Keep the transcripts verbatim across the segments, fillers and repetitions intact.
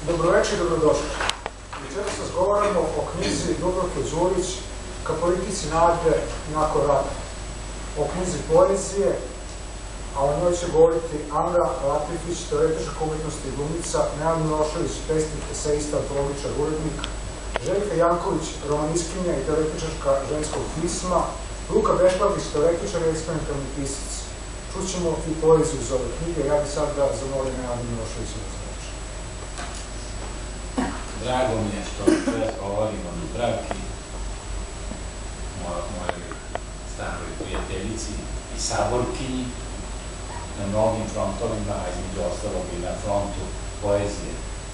Dobroveče i dobrodošli. Večeras razgovaramo o knjizi Dubravke Đurić Ka politici nade nakon rata. O knjizi poezije, a o njoj će govoriti Andra Latifić, teoretička umetnosti i glumica, Nenad Milošević, pesnik, eseista, antologičar, urednik, Željka Janković, romanistkinja i teoretičarka ženskog pisma, Luka Bešlagić, teoretičar i eksperimentalni pisac. Čućemo i poeziju iz ove knjige, ja bih sad da zamolim Nenad Milošević na znači. Drago mi je što govorim o Dubravki, mojoj staroj prijateljici i saborkinji, na mnogim frontovima, a između ostalog i na frontu poezije.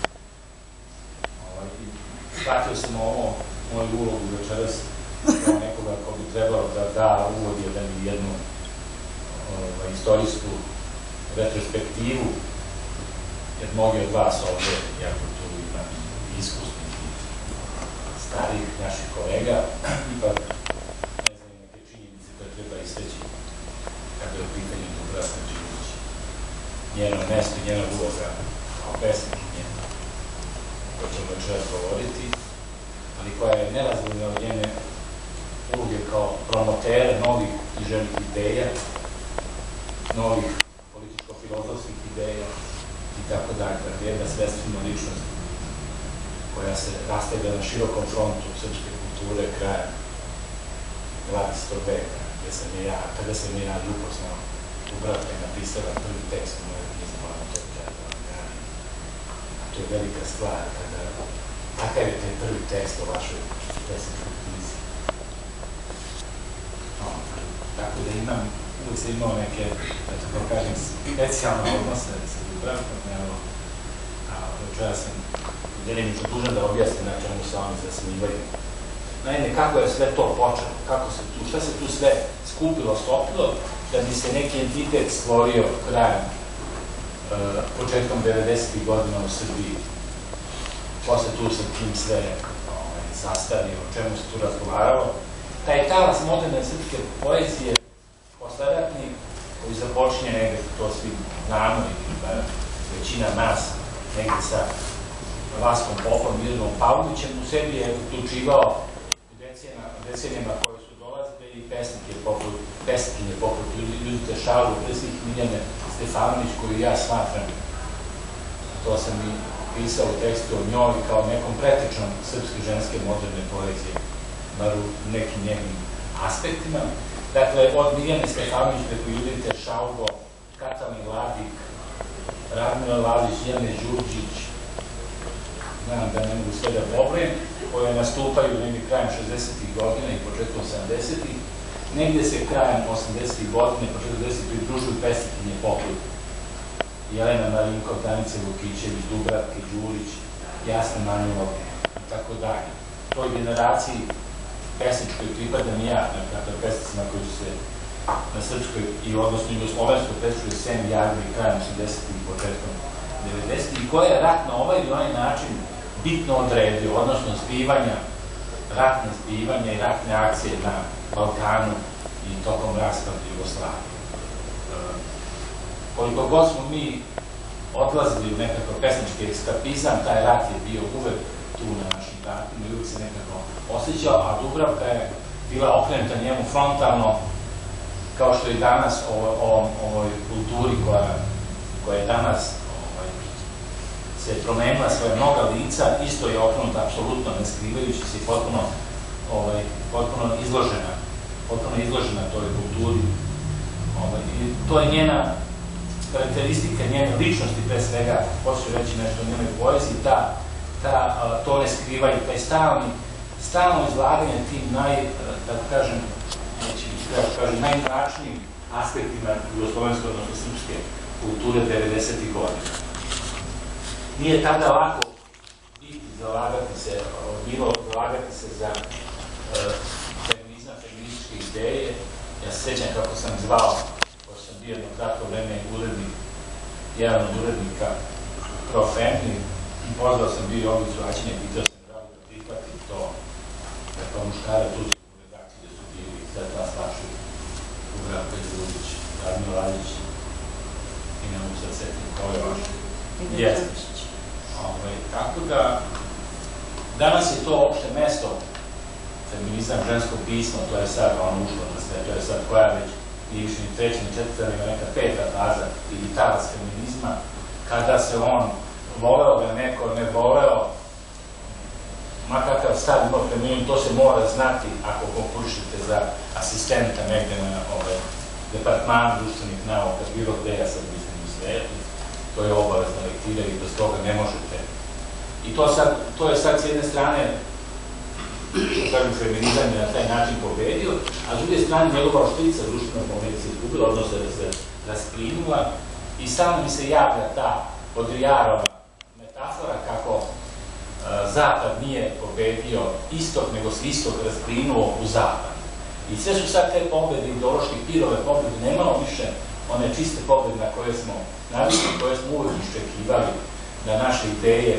Shvatio sam ovo, moju ulogu večeras, kao nekoga ko bi trebalo da da uvod jedan i jednu istorijsku retrospektivu, jer mnogi od vas ovde, jako tu imam iskusnih i starih naših kolega, ipak ne znam neke činjenice koje treba isteći kada je u pitanju Dubravka Đurić. Njeno mesto i njena uloga kao pesnikinje, o čemu večeras govoriti, ali koja je nerazvojna od njene uloge kao promotera novih književnih ideja, novih političko-filozofskih ideja i tako dalje. Dakle, jedna svestvena ličnost koja se rastavlja na širokom frontu srpske kulture kraja dvadesetog veka, gde sam je ja, kada sam je ja upoznao, Dubravka je napisala prvi tekst u mojoj knjizi, moram to da vam gradim. A to je velika stvar, kada takav je taj prvi tekst o vašoj pesničkoj knjizi. Tako da imam, uvijek sam imao neke, da tako kažem, specijalne odnose sa Dubravkom, evo, a večera sam delimično dužan da objasnim na čemu se oni zasnivaju. Naime, kako je sve to počelo, kako se tu, šta se tu sve skupilo, stopilo, da bi se neki entitet stvorio krajem, početkom devedesetih godina u Srbiji. Ko se tu sa kim sve sastavio, o čemu se tu razgovaralo. Taj talas moderne srpske poezije, posledatni, koji započinje negde, to svi znamo i većina nas, negde sa Vaskom Popom, Milanom Pavlovićem, u sebi je uključivao u decenijama koje su dolazile i pesnike poput, pesnikinje poput Judite Šalu, pesnik Miljane Stefanović, koju ja smatram, to sam i pisao u tekstu o njoj kao nekom pretečnom srpske ženske moderne poezije, bar u nekim njenim aspektima. Dakle, od Miljane Stefanović preko Judite Šaugo, Katalin Ladik, Radmila Lazić, Jane Đurđić, znam da ne mogu sve da pobrojem, koje nastupaju negdje krajem šezdesetih godina i početkom sedamdesetih. Negdje se krajem osamdesetih godina i početkom devedesetih pridružuju pesnikinje poput Jelena Marinkov, Danice Vukićević, Dubravke Đurić, Jasna Manjulov i tako dalje. Toj generaciji pesničkoj pripadam i ja, dakle pesnicima koji su se na srpskoj i odnosno jugoslovenskoj pesničkoj sceni javili krajem osamdesetih i početkom devedesetih i koja je rat na ovaj ili onaj način bitno odredio, odnosno zbivanja, ratne zbivanja i ratne akcije na Balkanu i tokom raspada Jugoslavije. Koliko god smo mi odlazili u nekako pesnički ekskapizam, taj rat je bio uvek tu na našim kartima i uvek se nekako osjećao, a Dubravka je bila okrenuta njemu frontalno, kao što i danas o ovoj kulturi koja je danas se promenila svoje mnoga lica, isto je okrenuta, apsolutno ne skrivajući se potpuno izložena, potpuno izložena toj kulturi. I to je njena karakteristika, njene ličnosti, pre svega, hoću reći nešto o njenoj poeziji, to ne skrivaju, taj stalno izlaganje tim naj, da kažem, najmračnijim aspektima jugoslovenske, odnosno srpske kulture devedesetih godina. Nije tada lako biti, zalagati se, bilo zalagati se za feminizam, feminističke ideje. Ja se sjećam kako sam zvao, pošto sam bio jedno kratko vreme urednik, jedan od urednika Pro Family, i pozvao sam bio Jovicu Aćenja, pitao sam da da prihvatim to, da kao muškara tuđe u redakciji gde su bili Svetlana Slašević, Dubravka Đurić, Radmila Lazić i ne mogu sad setim ko je vaš. Jeste. Tako da, danas je to opšte mesto, feminizam, žensko pismo, to je sad ono ušlo na sve, to je sad koja već i više ni treća, ni četvrta, nego neka peta faza ili talas feminizma, kada se on voleo da neko ne voleo, makakav stav imao feminizam, to se mora znati ako konkurišete za asistenta negde na departmanu društvenih nauka, bilo gde, ja sad mislim u svetu, to je obavezna lektira i bez toga ne možete. I to je sad s jedne strane, kažem, feminizam je na taj način pobedio, a s druge strane njegova oštrica društvena konvencija se izgubila, odnosno da se rasplinula i samo mi se javlja ta Baudrillardova metafora kako Zapad nije pobedio istok, nego se istok rasplinuo u Zapad. I sve su sad te pobede, ideološke pirove pobede, nemamo više one čiste pobede na koje smo navikli, koje smo uvijek iščekivali, da naše ideje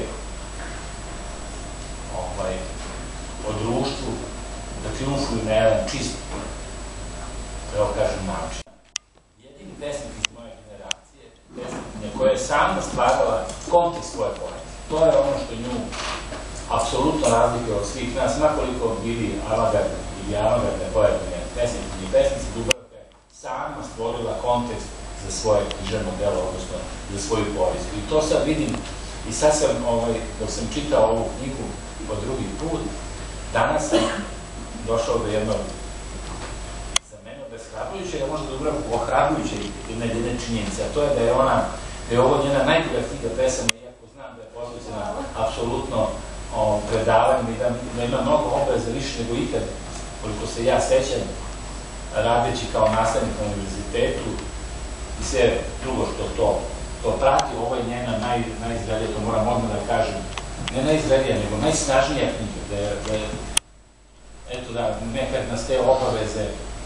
o društvu, da triumfuju na jedan čist, evo kažem, način. Jedini pesnik iz moje generacije, pesnikinja koja je sama stvarala kontekst svoje poezije. To je ono što nju apsolutno razlikuje od svih nas, makoliko bili avangardne ili avangardne poetne pesnikinje i pesnici, Dubravka je sama stvorila kontekst za svoje književno delo, odnosno za svoju poeziju. I to sad vidim, i sad sam, dok sam čitao ovu knjigu po drugi put, danas sam došao do jednog, za mene obeshrabrujućeg, a možda dobro ohrabrujućeg jedne činjenice, a to je da je ona, da je ovo njena najbolja knjiga pesama, iako znam da je posvećena apsolutno predavanjem i da ima mnogo obaveza više nego ikad, koliko se ja sećam, radeći kao nastavnik na univerzitetu i sve drugo što to prati, ovo je njena najizglednija, to moram odmah da kažem, ne najizglednija, nego najsnažnija knjiga, da je, eto da, nekad nas te obaveze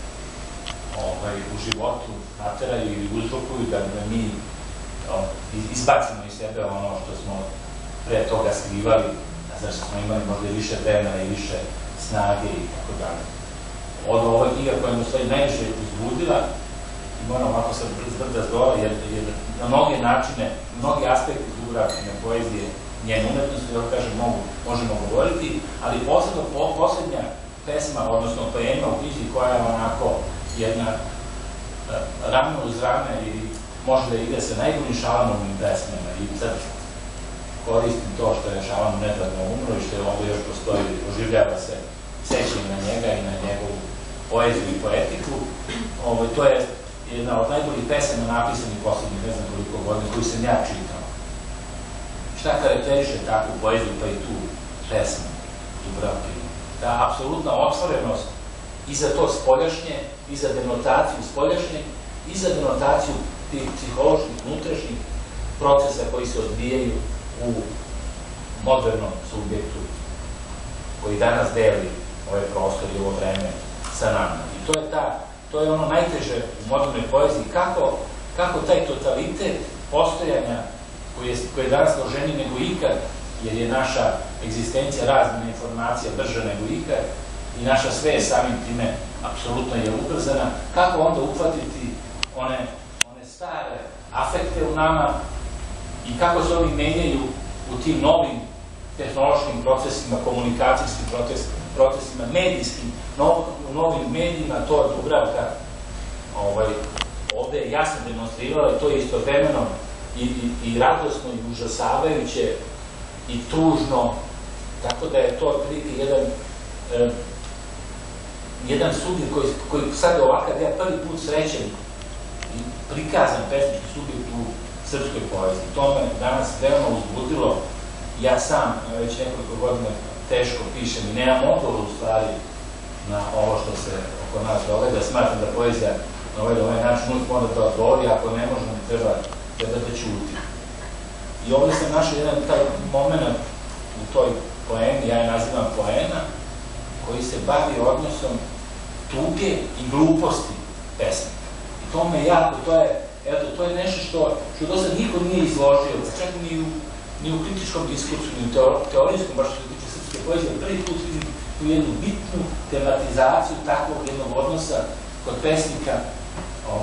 u životu nateraju ili uzrokuju da mi izbacimo iz sebe ono što smo pre toga skrivali, zašto smo imali možda i više vremena i više snage i tako dalje. Od ova knjiga koja me u stvari najviše uzbudila, i moram ovako sad brda zdola, jer na mnoge načine, mnogi aspekti Dubravkine poezije, njene umetnosti, da kažem, možemo govoriti, ali posebno poslednja pesma, odnosno poema u knjizi koja je onako jedna rame uz rame i može da ide sa najboljim Šalamovim pesmama. I sad koristim to što je Šalamov nedavno umro i što je ovdje još postoji, oživljava se sećanje na njega i na njegovu poeziju i poetiku. To je jedna od najboljih pesama napisanih poslednjih ne znam koliko godina koju sam ja čitao. Šta karakteriše takvu poeziju pa i tu pesmu Dubravkinu? Ta apsolutna otvorenost i za to spoljašnje, i za denotaciju spoljašnje, i za denotaciju tih psiholoških, unutrašnjih procesa koji se odvijaju u modernom subjektu koji danas deli ovaj prostor i ovo vreme sa nama. I to je ta, to je ono najteže u modernoj poeziji, kako taj totalitet postojanja koji je danas složeniji nego ikad, jer je naša egzistencija razmjena informacija brža nego ikad i naša svest samim time apsolutno je ubrzana, kako onda uhvatiti one stare afekte u nama i kako se oni menjaju u tim novim tehnološkim procesima, komunikacijskim procesima, medijskim, u novim medijima, to Dubravka ovde je jasno demonstrirala i to je istovremeno i radosno i užasavajuće i tužno, tako da je to otprilike jedan jedan subjekt koji sad je ovakav, ja prvi put srećen i prikazan pesnički subjekt u srpskoj poeziji. To me danas veoma uzbudilo. Ja sam već nekoliko godina teško pišem i nemam odgovor u stvari na ovo što se oko nas događa. Smatram da poezija na ovaj način uvijek mora da odgovori, ako ne može, ne treba da ćuti. I ovdje sam našao jedan taj moment u toj poemi, ja je nazivam poema, koji se bavi odnosom tuge i gluposti pesnika. I to me jako, to je, eto, to je nešto što do sad niko nije izložio, čak ni u kritičkom diskursu, ni u teorijskom, baš što se tiče srpske poezije, prvi put vidim tu jednu bitnu tematizaciju takvog jednog odnosa kod pesnika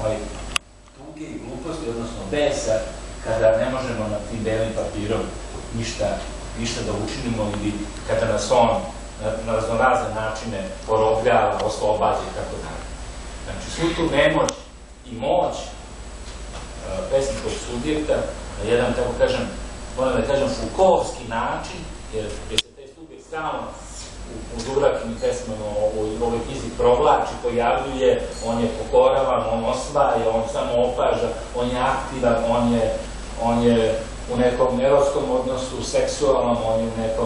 tuge i gluposti, odnosno besa, kada ne možemo na tim belim papirom ništa da učinimo ili kada nas on na raznorazne načine porobljava, oslobađa i tako dalje. Znači, svu tu nemoć i moć pesničkog subjekta na jedan, tako kažem, moram da kažem, Foucaultski način, jer se taj subjekt stalno u Dubravkinim pesmama u ovoj knjizi provlači, pojavljuje, on je pokoravan, on osvaja, on samo opaža, on je aktivan, on je u nekom erotskom odnosu, seksualnom, on je u nekom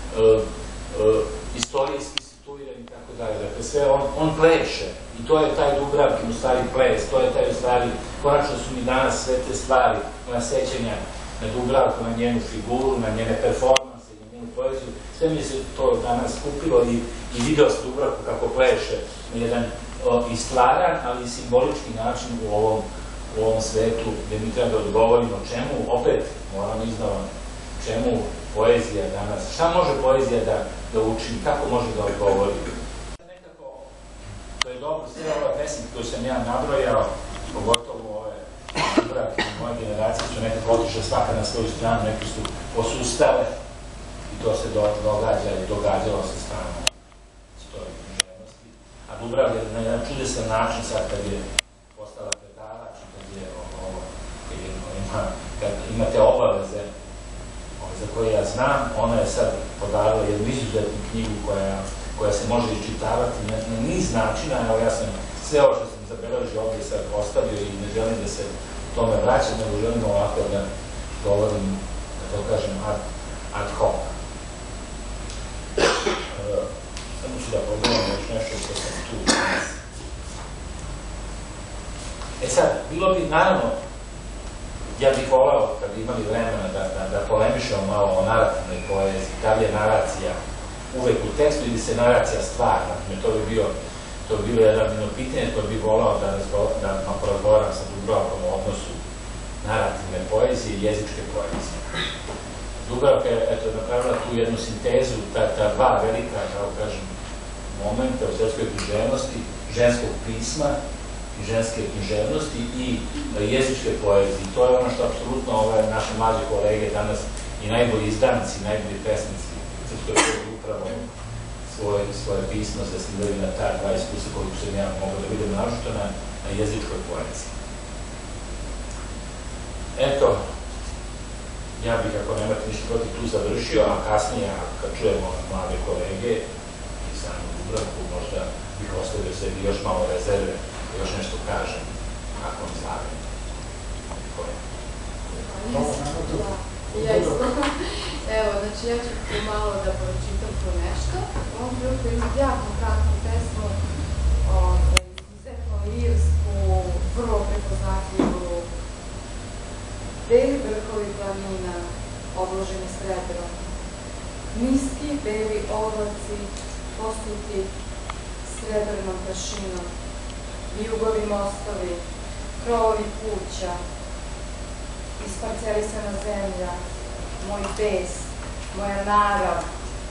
istorijski situiran i tako dalje. Dakle, sve on pleše i to je taj Dubravkin u stvari ples, to je taj u stvari, konačno su mi danas sve te stvari, moja sećanja na Dubravku, na njenu figuru, na njene performanse, na njenu poeziju, sve mi se to danas skupilo i video se Dubravku kako pleše na jedan i stvaran, ali i simbolički način u ovom svetu gde mi treba da odgovorimo čemu, opet moram iznova, čemu poezija danas, šta može poezija da učini, kako može da odgovori. Nekako, to je dobro, sve ove pesme koje sam ja nabrojao, pogotovo ove Dubravke moje generacije su nekako otišle svaka na svoju stranu, neki su posustale i to se događa i događalo se strano istorije književnosti. A Dubravka na jedan čudesan način sad kad je postala predavač, kad je ovo, kad imate obaveze za koje ja znam, ona je sad podarila jednu izuzetnu knjigu koja se može iščitavati na niz načina. Evo, ja sam sve ovo što sam zabeležio ovdje sad ostavio i ne želim da se tome vraćam, nego želim ovako da govorim, da to kažem, ad hoc. Samo ću da pogledam još nešto što sam tu danas. E sad, bilo bi naravno, ja bih volao, kad bi imali vremena, da polemišemo malo o narativnoj poeziji, da li je naracija uvek u tekstu ili se naracija stvarna. To bi bio to bi bilo jedan pitanje koje bih volao da porazgovaram sa Dubravkom o odnosu narativne poezije i jezičke poezije. Dubravka je napravila tu jednu sintezu, ta dva velika, kao kažem, momenta u svetskoj književnosti, ženskog pisma i ženske književnosti i jezičke poezije. To je ono što apsolutno ove naše mlađe kolege danas i najbolji izdanici, najbolji pesnici srpskoj poeziji upravo svoje pismo zasnivaju na ta dva iskustva koliko sam ja mogao da vidim naročito na jezičkoj poeziji. Eto, ja bih, ako nemate ništa protiv, tu završio, a kasnije, kad čujemo mlade kolege i samu Dubravku, možda bih ostavio sebi još malo rezerve da još nešto kažem nakon izlaganja. Ja isto. Evo, znači ja ću malo da pročitam to nešto. U ovom priliku imam jako kratnu pesmu, izuzetno lirsku, vrlo prepoznatljivu. Beli vrhovi planina, obloženi srebrom. Niski beli oblaci, posuti srebrnom prašinom. Jugovi mostovi, krovovi kuća, isparcelisana zemlja, moj bes, moja narav,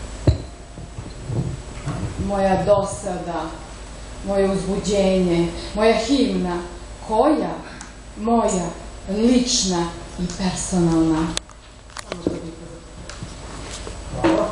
moja dosada, moje uzbuđenje, moja himna, koja, moja, lična i personalna. Samo što bih Hvala.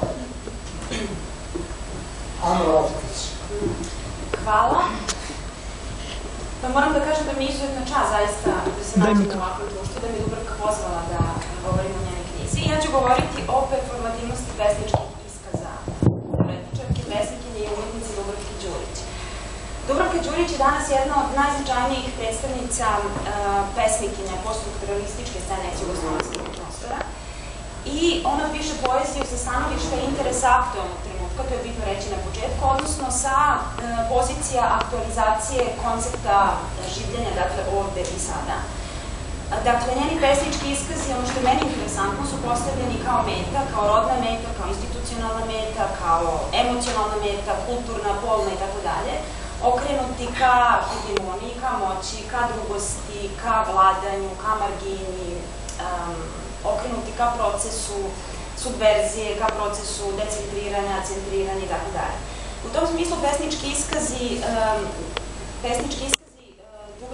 Ana Rotkić. Hvala. Pa moram da kažem da mi je izuzetna čast zaista da se nađem u ovakvom društvu, da mi je Dubravka pozvala da govorim o njenoj knjizi. Ja ću govoriti o performativnosti pesničkih iskaza umetničarke, pesnikinje i umetnice Dubravke Đurić. Dubravka Đurić je danas jedna od najznačajnijih predstavnica pesnikinja poststrukturalističke scene jugoslovenskog prostora i ona piše poeziju sa stanovišta interesa aktualnog trenutka, to je bitno reći na početku, odnosno sa pozicija aktualizacije koncepta življenja, dakle ovde i sada. Dakle, njeni pesnički iskazi, ono što je meni interesantno, su postavljeni kao meta, kao rodna meta, kao institucionalna meta, kao emocionalna meta, kulturna, polna i tako dalje, okrenuti ka hegemoniji, ka moći, ka drugosti, ka vladanju, ka margini, okrenuti ka procesu subverzije, ka procesu decentriranja, centriranja i tako dalje. U tom smislu pesnički iskazi pesnički iskazi Dubravke Đurić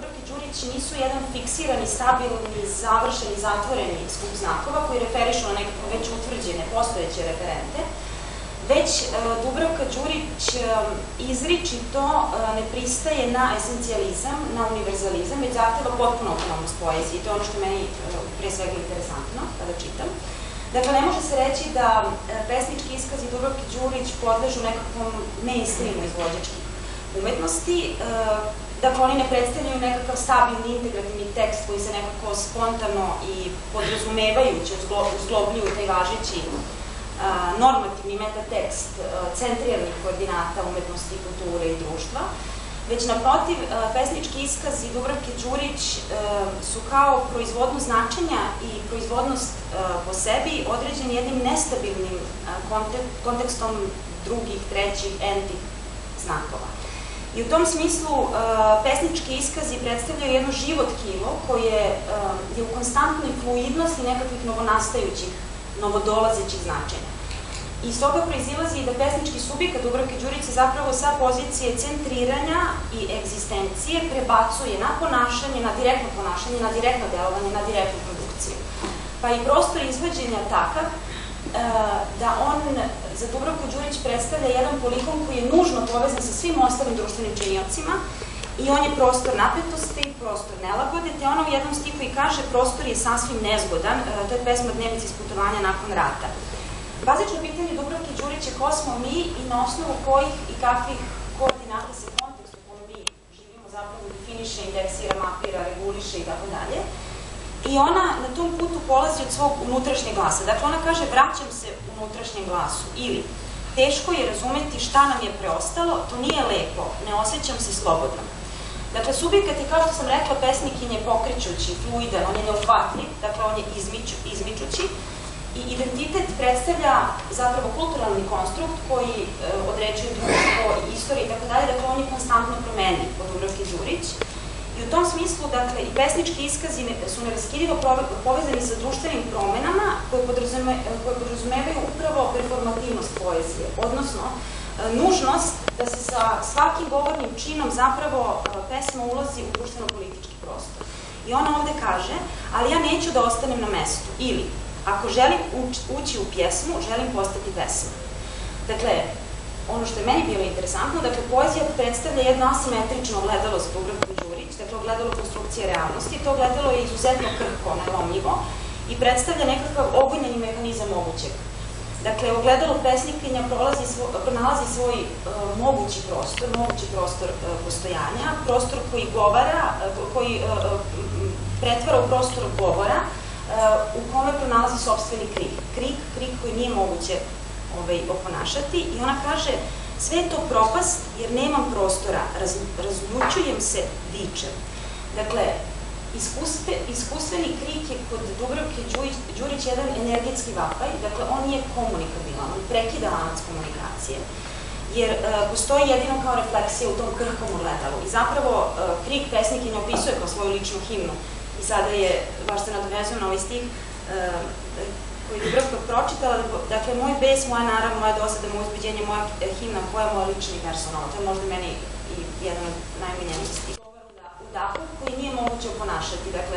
Đurić nisu jedan fiksirani, stabilni, završeni, zatvoreni skup znakova koji referišu na nekako već utvrđene, postojeće referente, već Dubravka Đurić izričito ne pristaje na esencijalizam, na univerzalizam, već zahteva potpuno autonomnost poezije. To je ono što je meni pre svega interesantno kada čitam. Dakle, ne može se reći da pesnički iskazi Dubravke Đurić podležu nekakvom mainstreamu izvođačkih umetnosti. Dakle, oni ne predstavljaju nekakav stabilni, integrativni tekst koji se nekako spontano i podrazumevajuće uzglobljuju taj važeći normativni metatekst centrirnih koordinata umetnosti, kulture i društva, već naprotiv, pesnički iskazi Dubravke Đurić su kao proizvodno značenja i proizvodnost po sebi određeni jednim nestabilnim kontekstom drugih, trećih, entih znakova. I u tom smislu pesnički iskazi predstavljaju jedno živo tkivo koje je u konstantnoj fluidnosti nekakvih novonastajućih, novodolazećih značenja. I iz toga proizilazi i da pesnički subjekat Dubravke Đurić se zapravo sa pozicije centriranja i egzistencije prebacuje na ponašanje, na direktno ponašanje, na direktno delovanje, na direktnu produkciju. Pa i prostor izvođenja takav da on za Dubravku Đurić predstavlja jedan poligon koji je nužno povezan sa svim ostalim društvenim činiocima i on je prostor napetosti, prostor nelagode, te ono u jednom stihu i kaže prostor je sasvim nezgodan, to je pesma Dnevnici iz putovanja nakon rata. Bazično pitanje Dubravke Đurić je ko smo mi i na osnovu kojih i kakvih koordinata se kontekst u kojem mi živimo zapravo definiše, indeksira, mapira, reguliše i tako dalje. I ona na tom putu polazi od svog unutrašnjeg glasa. Dakle, ona kaže vraćam se unutrašnjem glasu ili teško je razumeti šta nam je preostalo, to nije lepo, ne osjećam se slobodno. Dakle, subjekat je, kao što sam rekla, pesnikinje pokrećući, fluidan, on je neuhvatljiv, dakle, on je izmičući, i identitet predstavlja zapravo kulturalni konstrukt koji određuje društvo, istoriju i tako dalje, dakle on je konstantno promenljiv od Dubravke Đurić. I u tom smislu, dakle, i pesnički iskazi su neraskidivo povezani sa društvenim promenama koje podrazumevaju upravo performativnost poezije, odnosno nužnost da se sa svakim govornim činom zapravo pesma ulazi u društveno-politički prostor. I ona ovde kaže, ali ja neću da ostanem na mestu, ili ako želim ući u pjesmu, želim postati pesma. Dakle, ono što je meni bilo interesantno, dakle, poezija predstavlja jedno asimetrično ogledalo za Dubravku Đurić, dakle, ogledalo konstrukcije realnosti, to ogledalo je izuzetno krhko, nelomljivo i predstavlja nekakav ogonjeni mehanizam mogućeg. Dakle, ogledalo pesnikinja pronalazi svoj mogući prostor, mogući prostor postojanja, prostor koji govara, koji pretvara u prostor govora, u kome pronalazi sopstveni krik. Krik, krik koji nije moguće oponašati i ona kaže sve je to propast jer nemam prostora, razljučujem se, dičem. Dakle, iskustveni krik je kod Dubravke Đurić jedan energetski vapaj, dakle on je komunikabilan, on prekida lanac komunikacije, jer postoji jedino kao refleksija u tom krhkom ogledalu i zapravo krik pesnikinja opisuje kao svoju ličnu himnu. I sada je, baš se nadovezujem na ovaj stih koji je Dubravka pročitala, dakle, moj bes, moja narav, moja dosada, moje uzbeđenje, moja himna, koja je moja lična i personalna. To je možda meni i jedan od najmiljenijih stih. U dahu koji nije moguće oponašati, dakle,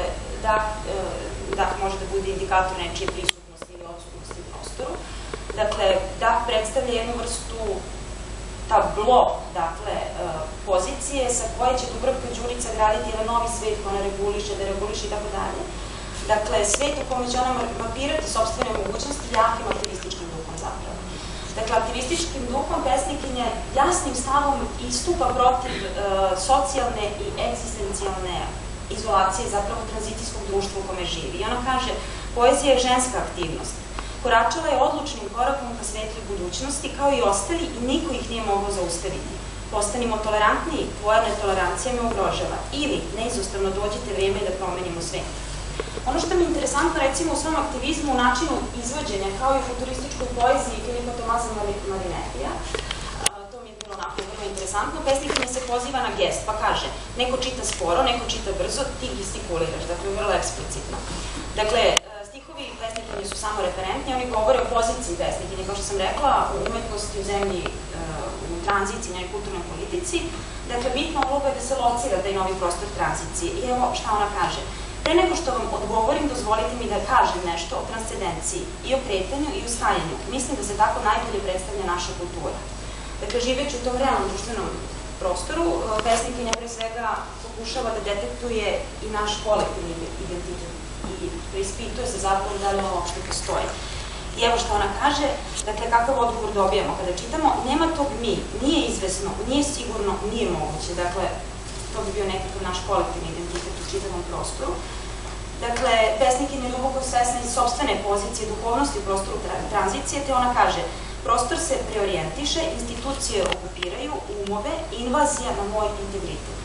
dah može da bude indikator nečije prisutnosti ili odsutnosti u prostoru. Dakle, dah predstavlja jednu vrstu tablo, dakle, pozicije sa koje će Dubravka Đurić sagraditi jedan novi svet koji ona reguliše, da reguliše i tako dalje. Dakle, svet u kome će ona mapirati sopstvene mogućnosti jakim aktivističkim duhom zapravo. Dakle, aktivističkim duhom pesnikinja jasnim stavom istupa protiv socijalne i egzistencijalne izolacije zapravo tranzicijskog društva u kome živi. I ona kaže, poezija je ženska aktivnost. Koračala je odlučnim korakom ka svetloj budućnosti, kao i ostali, i niko ih nije mogao zaustaviti. Postanimo tolerantniji, tvoja netolerancija me ugrožava. Ili, neizostavno dođete vreme da promenimo svet. Ono što mi je interesantno, recimo, u svom aktivizmu, u načinu izvođenja, kao i u futurističkoj poeziji Filipa Tomasa Marinetija, to mi je bilo onako vrlo interesantno, pesnikinja se poziva na gest, pa kaže, neko čita sporo, neko čita brzo, ti gestikuliraš, dakle, vrlo eksplicitno. Dakle, stihovi pesnikinje su samo referentni, oni govore o poziciji pesnikinje, kao što sam rekla, u umetnosti, u zemlji, u tranziciji, njoj kulturnoj politici. Dakle, bitna uloga je da se locira taj novi prostor tranzicije. I evo šta ona kaže. Pre nego što vam odgovorim, dozvolite mi da kažem nešto o transcendenciji i o kretanju i o stajanju. Mislim da se tako najbolje predstavlja naša kultura. Dakle, živeći u tom realnom društvenom prostoru, pesnikinja pre svega pokušava da detektuje i naš kolektivni identitet i preispituje se zapravo da li ono uopšte postoji. I evo što ona kaže, dakle, kakav odgovor dobijamo kada čitamo, nema tog mi, nije izvesno, nije sigurno, nije moguće. Dakle, to bi bio nekakav naš kolektivni identitet u čitavom prostoru. Dakle, pesnikinja je duboko svesna iz sopstvene pozicije duhovnosti u prostoru tranzicije, te ona kaže, prostor se preorijentiše, institucije okupiraju, umove, invazija na moj integritet.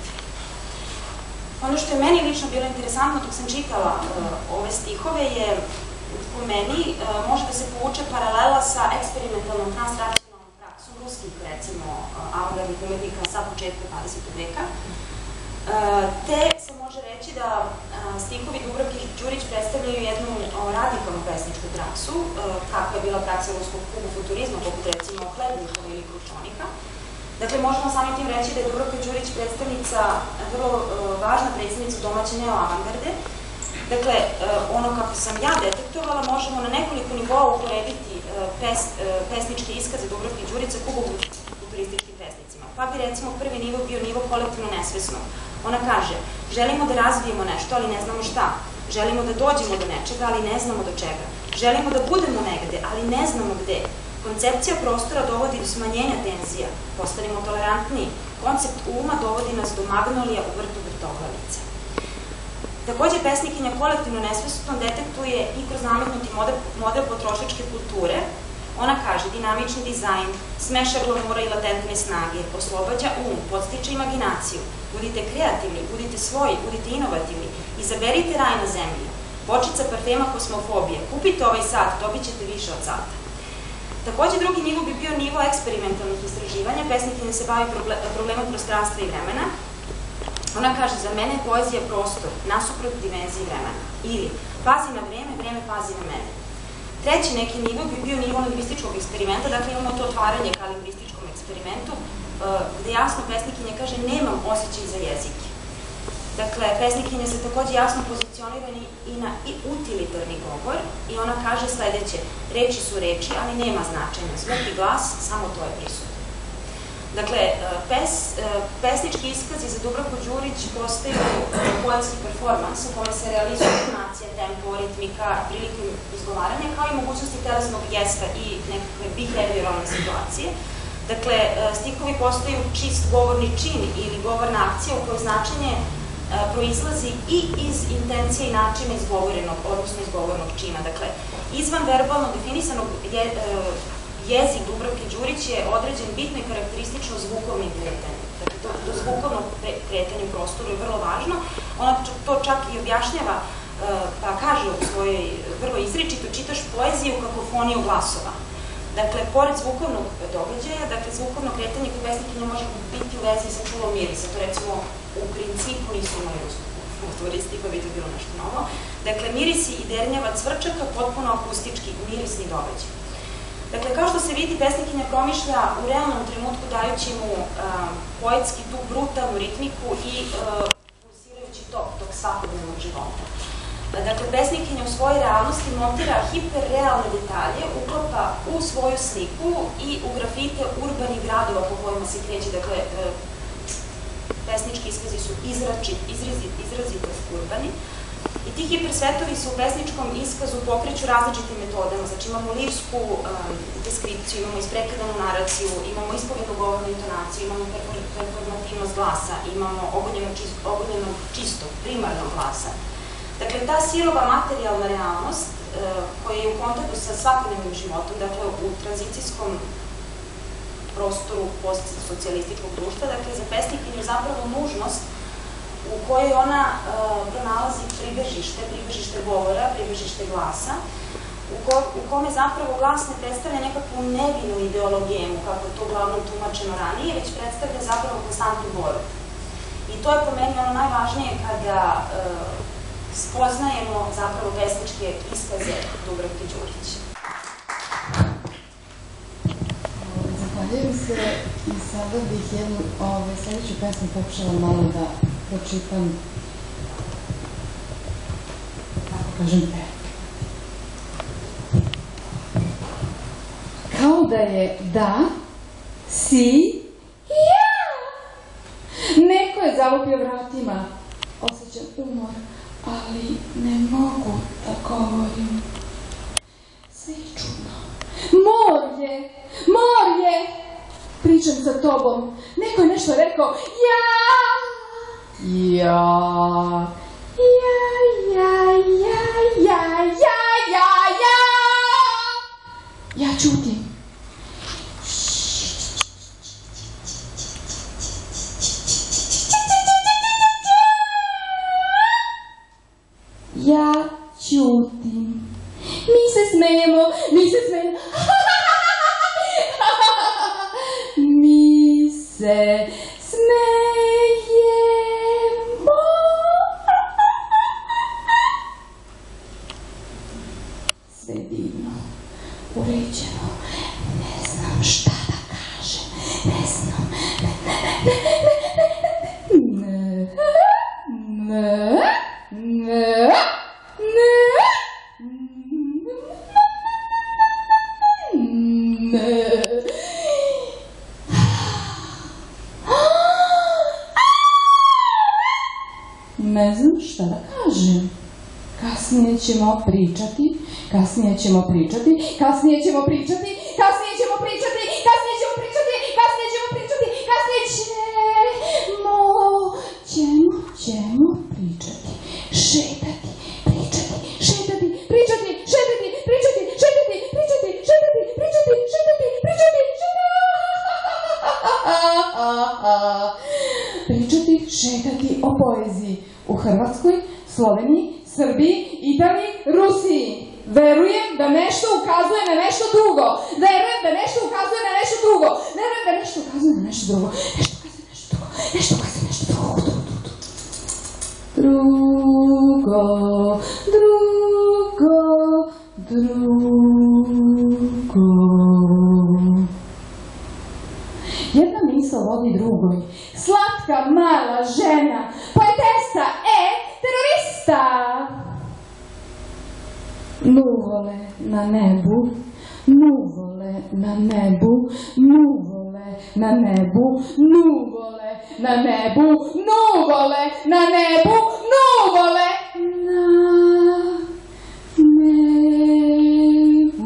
Ono što je meni lično bilo interesantno dok sam čitala ove stihove je, po meni, može da se povuče paralela sa eksperimentalnom transracionalnom praksom ruskih, recimo, avangardnih umetnika sa početka dvadesetog veka, te se može reći da stihovi Dubravke Đurić predstavljaju jednu radikalnu pesničku praksu, kakva je bila praksa ruskog kubofuturizma, poput recimo Hlednikova ili Kručonika. Dakle, možemo samim tim reći da je Dubravka Đurić predstavnica, vrlo važna predstavnica domaće neoavangarde. Dakle, ono kako sam ja detektovala, možemo na nekoliko nivoa uporediti pesničke iskaze Dubravke Đurić sa kubofuturističkim pesnicima. Pa bi recimo prvi nivo bio nivo kolektivno nesvesnog. Ona kaže, želimo da razvijemo nešto, ali ne znamo šta. Želimo da dođemo do nečega, ali ne znamo do čega. Želimo da budemo negde, ali ne znamo gde. Koncepcija prostora dovodi do smanjenja tenzija. Postanemo tolerantniji. Koncept uma dovodi nas do magnolija u vrtu vrtoglavice. Takođe, pesnikinja kolektivno nesvesno detektuje i kroz nametnuti model potrošačke kulture. Ona kaže, dinamični dizajn, smeša glamura i latentne snage, oslobađa um, podstiče imaginaciju. Budite kreativni, budite svoji, budite inovativni, izaberite raj na zemlji. Bočica parfema kosmofobije, kupite ovaj sat, dobit ćete više od sata. Takođe, drugi nivo bi bio nivo eksperimentalnih istraživanja. Pesnikinja se bavi problemom prostranstva i vremena. Ona kaže, za mene je poezija prostor, nasuprot dimenziji vremena. Ili, pazi na vreme, vreme pazi na mene. Treći neki nivo bi bio nivo lingvističkog eksperimenta, dakle imamo to otvaranje ka lingvističkom eksperimentu, gde jasno pesnikinja kaže, nemam osjećaj za jezik. Dakle, pesnikinja se takođe jasno pozicionira i na utilitarni govor i ona kaže sledeće, reči su reči, ali nema značenja, zvuk i glas, samo to je prisutno. Dakle, pesnički iskazi za Dubravku Đurić postaju poetski performans u kome se realizuje intonacija, tempo, ritmika, prilikom izgovaranja, kao i mogućnosti telesnog gesta i nekakve behavioralne situacije. Dakle, stihovi postaju čist govorni čin ili govorna akcija u kojoj značenje proizlazi i iz intencije i načina izgovorenog, odnosno izgovornog čina. Dakle, izvan verbalno definisanog jezik Dubravke Đurić je određen bitno i karakteristično zvukovnim kretanjem. Dakle, to zvukovno kretanje u prostoru je vrlo važno. Ona to čak i objašnjava, pa kaže u svojoj vrlo izričito, čitaš poeziju kakofoniju glasova. Dakle, pored zvukovnog događaja, dakle, zvukovno kretanje kod pesnikinja može biti u vezi sa čulom mirisa. To recimo u principu nisu imali u turisti, pa bi to bilo nešto novo. Dakle, mirisi i dernjava cvrčaka, potpuno akustički, mirisni događaj. Dakle, kao što se vidi, pesnikinja promišlja u realnom trenutku dajući mu poetski tu brutalnu ritmiku i pulsirajući tok tog svakodnevnog života. Dakle, pesnikinja u svojoj realnosti montira hiperrealne detalje, uklapa u svoju sliku i u grafite urbanih gradova po kojima se kreće. Dakle, pesnički iskazi su izrazito urbani. I ti hipersvetovi se u pesničkom iskazu pokreću različitim metodama. Znači, imamo lirsku deskripciju, imamo isprekidanu naraciju, imamo ispovednu govornu intonaciju, imamo performativnost glasa, imamo ogoljeno čisto, primarnog glasa. Dakle, ta sirova materijalna realnost koja je u kontaktu sa svakodnevnim životom, dakle, u tranzicijskom prostoru postsocijalističkog društva, dakle, za pesnikinju zapravo nužnost u kojoj ona pronalazi pribežište, pribežište govora, pribežište glasa, u kome zapravo glas ne predstavlja nekakvu nevinu ideologijemu, kako je to uglavnom tumačeno ranije, već predstavlja zapravo konstantnu borbu. I to je po meni ono najvažnije kada spoznajemo zapravo pesničke iskaze Dubravke Đurić. Zahvaljujem. Zahvaljujem se i sada bih jednu sljedeću pesmu pokušala malo da pročitam, tako kažem, kao da je da, si, ja. Neko je zalupio vratima, osjećam umor, ali ne mogu da govorim. Sve je čudno. Mor je, mor je, pričam sa tobom. Neko je nešto rekao, ja, ja, ja, ja, ja, ja, ja, ja, ja. Ja čutim. Ja čutim. Mi se smejemo, mi se smejemo. Mi se smejemo. Sve divno, uređeno. Ne znam šta da kažem. Ne znam. Ne, ne, ne, ne. Ne znam šta da kažem. Kasnije ćemo pričati, kasnije ćemo pričati, kasnije ćemo pričati, kasnije ćemo pričati, kasnije ćemo pričati, kasnije ćemo pričati, kasnije ćemo, ćemo, ćemo pričati, šetati, pričati, šetati, pričati, šetati, pričati, šetati, pričati, šetati, pričati, šetati, pričati, šetati, pričati, šetati o poeziji u Hrvatskoj, Sloveniji, Srbiji, Italiji, Rusiji. Verujem da nešto ukazuje na nešto drugo. Verujem da nešto ukazuje na nešto drugo. Verujem da nešto ukazuje na nešto drugo. Nešto ukazuje na nešto drugo. Nešto ukazuje na nešto drugo. Drugo, drugo, drugo. Jedna misao vodi drugoj. Slatka mala žena, poetesa, e, terorista. Nuvole na nebu, nuvole na nebu, nuvole na nebu, nuvole na nebu, nuvole na nebu, nuvole na nebu.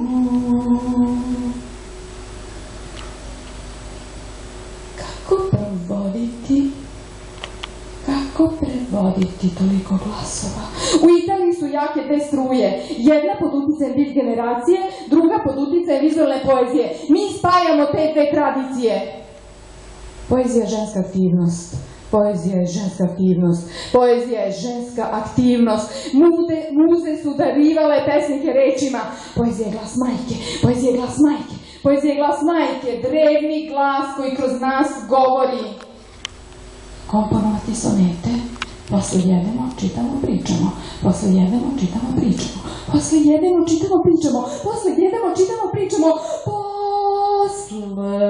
Kako prevoditi? Kako prevoditi toliko glasova? U Italiji su jake te struje. Jedna pod utjecajem beat generacije, druga pod utjecajem vizualne poezije. Mi spajamo te dve tradicije. Poezija je ženska aktivnost. Poezija je ženska aktivnost. Poezija je ženska aktivnost. Muze, muze su darivale pesnike rečima. Poezija je glas majke. Poezija je glas majke. Poezija je glas majke. Drevni glas koji kroz nas govori. Komponovati sonete. Posle jedemo, čitamo, pričamo. Posle jedemo, čitamo, pričamo. Posle jedemo, čitamo, pričamo. Posle jedemo, čitamo, pričamo. Posle...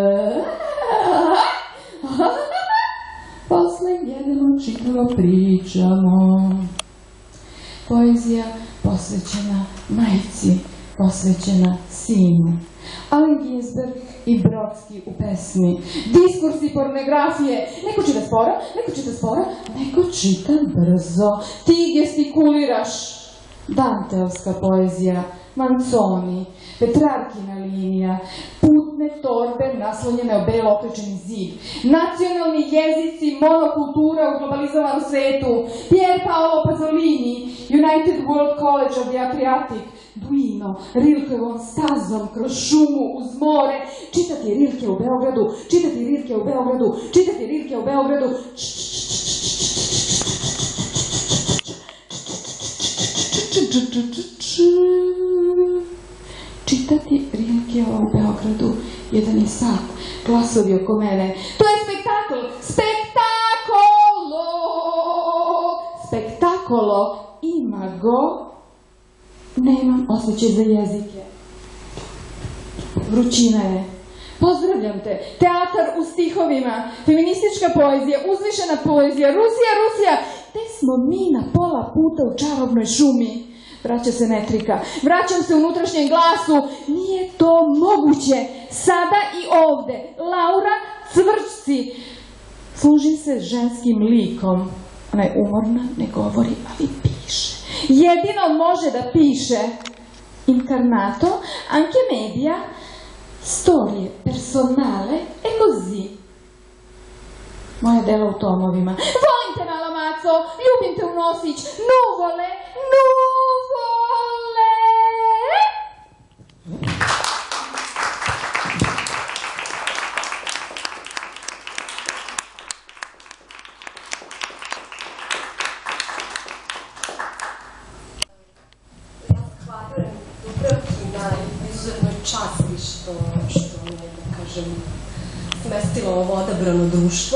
Posle jedemo, čitamo, pričamo. Poezija posvećena majci, posvećena sinu. Allen Ginsberg i Brodski u pesmi. Diskursi pornografije. Neko čita sporo, neko čita sporo, neko čita brzo. Ti gestikuliraš. Danteovska poezija. Manzoni. Petrarkina linija. Putne torbe naslonjene o belo okrećeni zid. Nacionalni jezici, monokultura u globalizovanom svetu. Pier Paolo Pasolini. United World College of the Adriatic. Duino, Rilkevom stazom kroz šumu uz more, čitati Rilke u Beogradu, čitati Rilke u Beogradu, čitati Rilke u Beogradu. Čitati Rilke u Beogradu, jedan je sat, glasovi oko mene. To je spektakl, spektakolo, spektakolo, ima go. Nemam osjećaj za jezike. Vrućina je. Pozdravljam te. Teatar u stihovima, feministička poezija, uzvišena poezija, Rusija, Rusija. Te smo mi na pola puta u čarobnoj šumi. Vraća se metrika. Vraćam se unutrašnjem glasu. Nije to moguće. Sada i ovde. Laura Cvrčci. Služi se ženskim likom. Ona je umorna, ne govori, ali piše. Jedino može da piše. Incarnato, anche media, storie personale e così. Moja dela u tomovima. Volim te, mala maco, ljubim te u nosić, nuvole, nuvole! Izuzetnoj časti što, što me, da kažem, smestilo ovo odabrano društvo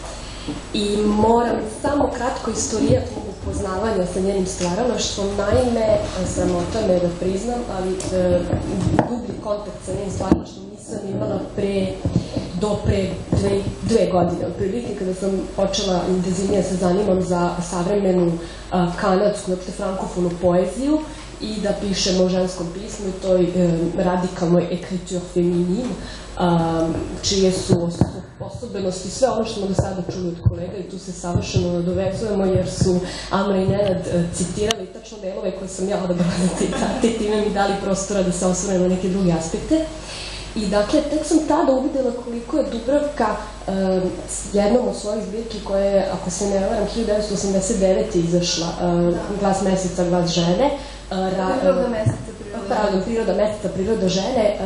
i moram samo kratko istorijat upoznavanja sa njenim stvaralaštvom. Naime, sramota me da priznam, ali e, dublji kontakt sa njenim stvaralaštvom nisam imala pre, do pre dve, dve godine. Otprilike kada sam počela intenzivnije se zanimam za savremenu a, kanadsku, uopšte frankofonu poeziju, i da pišemo o ženskom pismu i toj e, radikalnoj écriture féminine, čije su osobenosti, sve ono što smo do sada čuli od kolega, i tu se savršeno nadovezujemo, jer su Amra i Nenad e, citirali tačno delove koje sam ja odabrala za citate, time mi dali prostora da se osvrnem na neke druge aspekte. I dakle, tek sam tada uvidela koliko je Dubravka e, jednom od svojih zbirki koja je, ako se ne varam, hiljadu devetsto osamdeset devete izašla, e, Glas meseca, glas žene, Priroda meseca, priroda žene. Priroda meseca, priroda žene,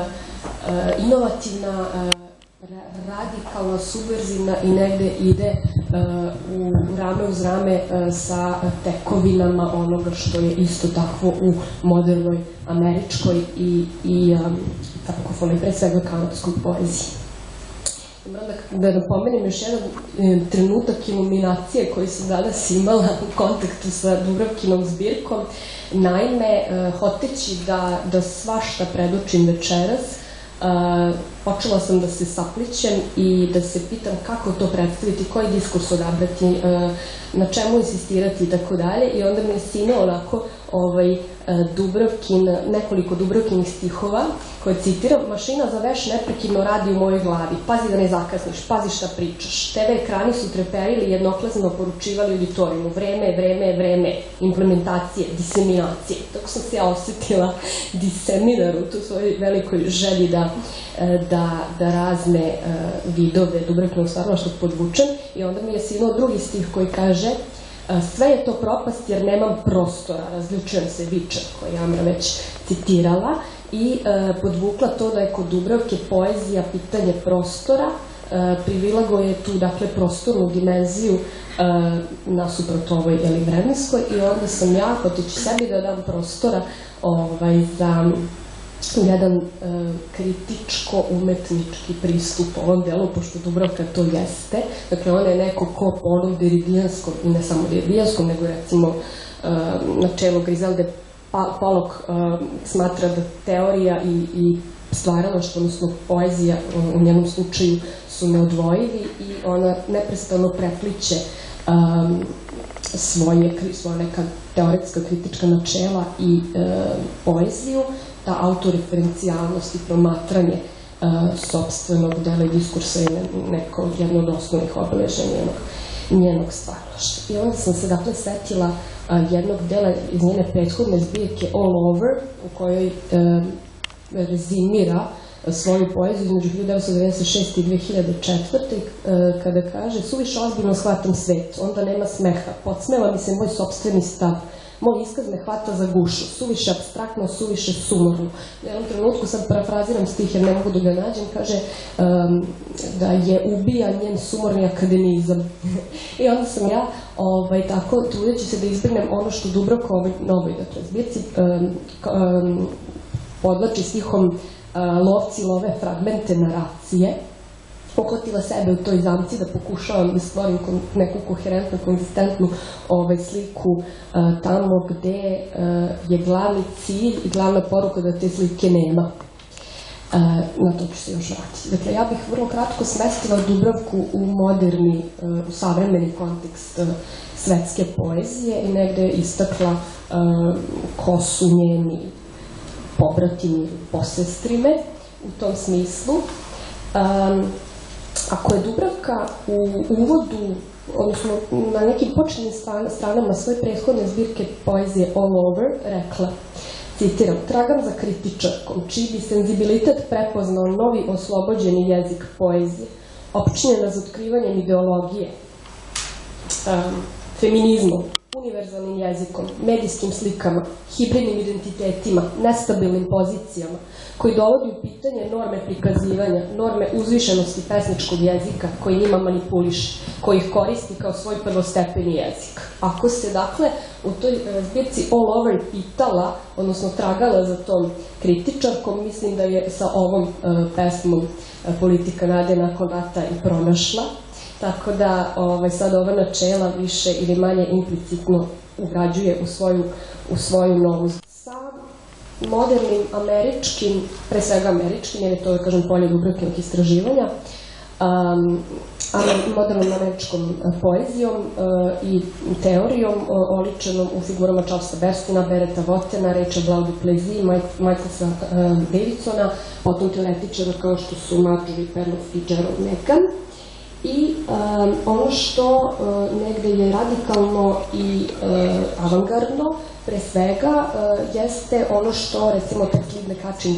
inovativna, radikalna, subverzivna i negde ide u rame uz rame sa tekovinama onoga što je isto takvo u modernoj američkoj i frankofonoj, pre svega kanadskoj poeziji. Moram da napomenem još jedan trenutak iluminacije koji sam danas imala u kontaktu sa Dubravkinom zbirkom. Naime, hoteći da svašta predočim večeras, počela sam da se saplićem i da se pitam kako to predstaviti, koji diskurs odabrati, na čemu insistirati i tako dalje. I onda mi je sine onako Dubravkin, nekoliko Dubravkinih stihova koje citiram: mašina za veš neprekidno radi u mojoj glavi, pazi da ne zakasniš, pazi šta pričaš. te ve ekrani su treperili, jednoklazno poručivali auditorijumu: vreme, vreme, vreme, implementacije, diseminacije. Tako sam se ja osetila diseminar u tu svojoj velikoj želji da da razne vidove Dubravkinog stvaralaštva podvučem. I onda mi je sinuo drugi stih koji kaže: sve je to propast jer nemam prostora, razljučujem se, vičem, koji je Amra već citirala, i podvukla to da je kod Dubravke poezija pitanje prostora, privilago je tu, dakle, prostornu dimenziju nasuprot ovoj vremenskoj. I onda sam ja, hoteći sebi da dam prostora za jedan kritičko-umetnički pristup ovom delu, pošto Dubravka to jeste. Dakle, ona je neko ko po onom deridijanskom, i ne samo deridijanskom, nego recimo na čelu Grizelde Pollock smatra da teorija i stvaralaštvo, odnosno poezija u njenom slučaju, su neodvojivi, i ona neprestano prepliće svoje neka teoretska kritička načela i poeziju. Ta autoreferencijalnost i promatranje sopstvenog dela i diskursa je neko jedno od osnovnih obeležja njenog stvaralaštva. I onda sam se, dakle, setila jednog dela iz njene prethodne zbirke All Over, u kojoj rezimira svoju poeziju između hiljadu devetsto devedeset šeste i dve hiljade četvrte. kada kaže: suviše ozbiljno shvatam svet, onda nema smeha, podsmeva mi se moj sopstveni stav, moj iskaz me hvata za gušu, suviše apstraktno, suviše sumorno. U jednom trenutku, sad parafraziram stih jer ne mogu da ga nađem, kaže da je ubija njen sumorni akademizam. I onda sam ja, tako, trudeći se da izbegnem ono što Dubravka u novoj zbirci podlači stihom: lovci love fragmente naracije, pohvatila sebe u toj zamci da pokušavam da stvorim neku koherentnu, konzistentnu sliku tamo gde je glavni cilj i glavna poruka da te slike nema. Na to ću se još vratiti. Dakle, ja bih vrlo kratko smestila Dubravku u moderni, u savremeni kontekst svetske poezije i negde istakla ko su njeni pobratimi, posestrime u tom smislu. Ako je Dubravka u uvodu, odnosno na nekim početnim stranama svoje prethodne zbirke poezije All Over rekla, citiram, tragam za kritičarkom, čiji bi senzibilitet prepoznao novi oslobođeni jezik poezije, opčinjena za otkrivanjem ideologije, feminizmom, univerzalnim jezikom, medijskim slikama, hibridnim identitetima, nestabilnim pozicijama, koji dovodi u pitanje norme prikazivanja, norme uzvišenosti pesničkog jezika, koji njima manipuliše, koji ih koristi kao svoj prvostepeni jezik. Ako se, dakle, u toj zbirci All Over pitala, odnosno tragala za tom kritičarkom, mislim da je sa ovom pesmom Politika nade nakon rata i pronašla. Tako da sad ova načela više ili manje implicitno ugrađuje u svoju novu. Sa modernim američkim, pre svega američkim, jer je to, da kažem, polje Dubravkinog istraživanja, modernom američkom poezijom i teorijom oličenom u figurama Charlesa Berstina, Bereta Votena, Rachel Blau du Plessis, Michaela Davidsona, potom teoretičara kao što su Marjorie Perloff i Gerald Megan. I ono što negde je radikalno i avangardno, pre svega, jeste ono što, recimo, tekst Lidne Kačin,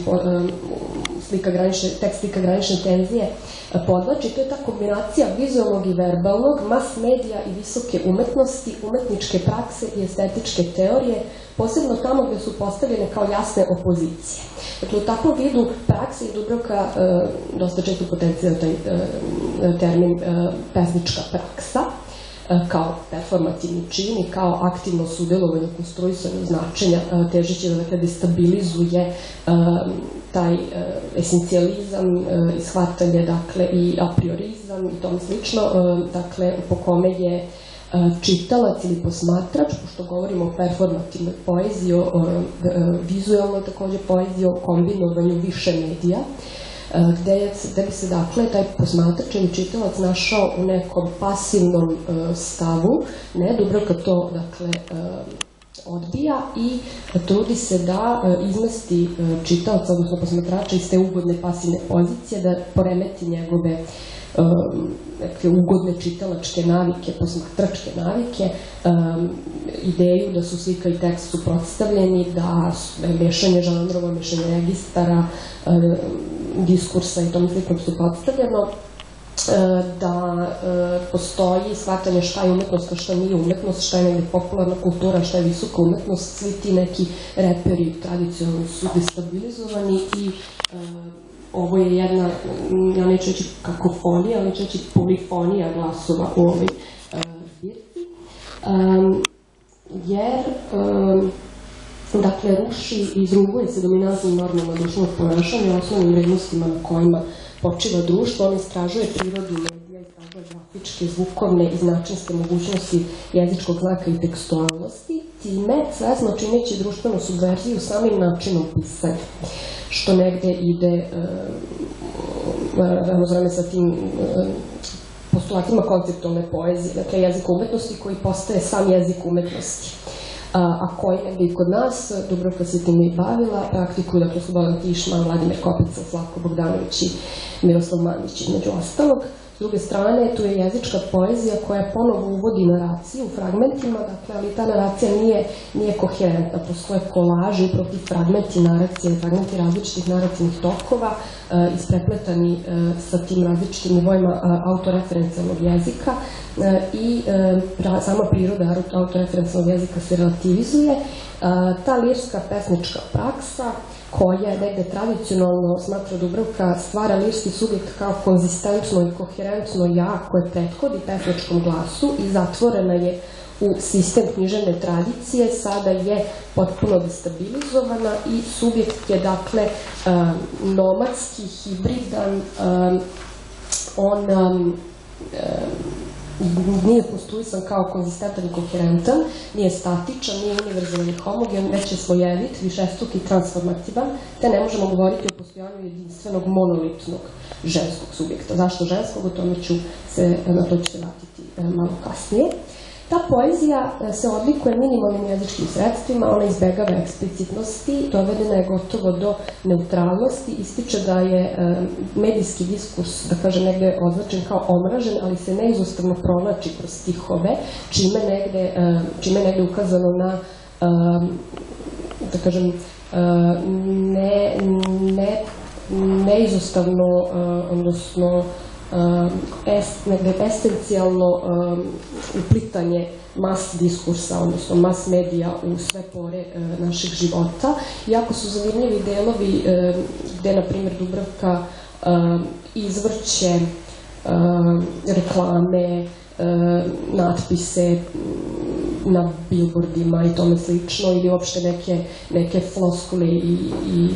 tekst slika granične tenzije, podlači. To je ta kombinacija vizualnog i verbalnog, mas medija i visoke umetnosti, umetničke prakse i estetičke teorije, posebno tamo gde su postavljene kao jasne opozicije. Dakle, u takvom vidu prakse i Dubravka dosta često potencija taj termin pesnička praksa, kao performativni čin i kao aktivno sudelovanje u konstruisanju značenja, težeći da destabilizuje taj esencijalizam i shvatanje i apriorizam i tome slično, dakle, po kome je čitalac ili posmatrač, pošto govorimo o performativnoj poeziji, o vizualnoj takođe poeziji, o kombinovanju više medija, gde bi se, dakle, taj posmatrač ili čitalac našao u nekom pasivnom stavu. Ne, Dubravka to, dakle, odbija i trudi se da izmesti čitaoca, odnosno posmatrača iz te ugodne pasivne pozicije, da poremeti njegove ugodne čitalačke navike, posmatračke navike, ideju da su slika i tekst suprotstavljeni, da je mešanje žanrova, mešanje registara, diskursa i tom slikom suprotstavljeno, da postoji shvatanje šta je umetnost, a šta nije umetnost, šta je negde popularna kultura, šta je visoka umetnost. Svi ti neki reperi tradicionalno su destabilizovani i ovo je jedna, ja neću reći kakofonija, ali neću reći polifonija glasova u ovoj zbirci, jer, dakle, ruši i izruguje se dominantnim normama društvenog ponašanja, osnovnim vrednostima na kojima počiva društvo. On istražuje prirodu medija, istražuje grafičke, zvukovne i značinske mogućnosti jezičkog znaka i tekstualnosti, time svesno čineći društvenu subverziju samim načinom pisanja, što negde ide ravnopravno sa tim postulatima konceptualne poezije, dakle jezik umetnosti koji postaje sam jezik umetnosti, a koji negde i kod nas, Dubravka se time i bavila, praktikuju, dakle, Slobodan Tišman, Vladimir Kopica, Slavko Bogdanović i Miroslav Mandić, između ostalog. S druge strane, tu je jezička poezija koja ponovo uvodi naraciju u fragmentima, dakle, ali ta naracija nije koherentna, postoje kolaži, upravo ti fragmenti naracije, fragmenti različitih naracijnih tokova, isprepletani sa tim različitim nivoima autoreferencijalnog jezika i sama priroda autoreferencijalnog jezika se relativizuje. Ta lirska pesnička praksa, koja negde tradicionalno, smatra Dubravka, stvara lirski subjekt kao konzistentno i koherentno ja koje prethodi pesničkom glasu i zatvorena je u sistem književne tradicije, sada je potpuno destabilizovana i subjekt je, dakle, nomadski, hibridan, on nije konstruisan kao konzistentan i koherentan, nije statičan, nije univerzalan i homogen, već je slojevit, višestruk i transformativan, te ne možemo govoriti o postojanju jedinstvenog monolitnog ženskog subjekta. Zašto ženskog? O tome ću se, na to ću se vratiti malo kasnije. Ta poezija se odlikuje minimalnim jezičkim sredstvima, ona izbegava eksplicitnosti, dovedena je gotovo do neutralnosti, ističe da je medijski diskurs, da kažem, negde označen kao omražen, ali se neizostavno provlači kroz stihove, čime negde, čime negde ukazano na, da kažem, ne, ne, neizostavno, odnosno negde esencijalno uplitanje mas diskursa, odnosno mas medija u sve pore naših života. Jako su zanimljivi delovi gde, na primjer, Dubravka izvrće reklame, natpise na billboardima i tome slično, ili uopšte neke floskule i